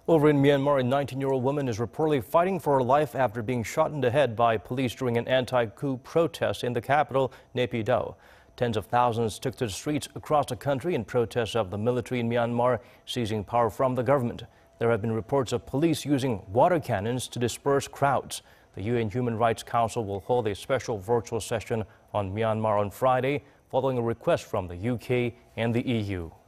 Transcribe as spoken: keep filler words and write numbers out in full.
Over in Myanmar, a nineteen-year-old woman is reportedly fighting for her life after being shot in the head by police during an anti-coup protest in the capital, Naypyidaw. Tens of thousands took to the streets across the country in protest of the military in Myanmar seizing power from the government. There have been reports of police using water cannons to disperse crowds. The U N Human Rights Council will hold a special virtual session on Myanmar on Friday, following a request from the U K and the E U.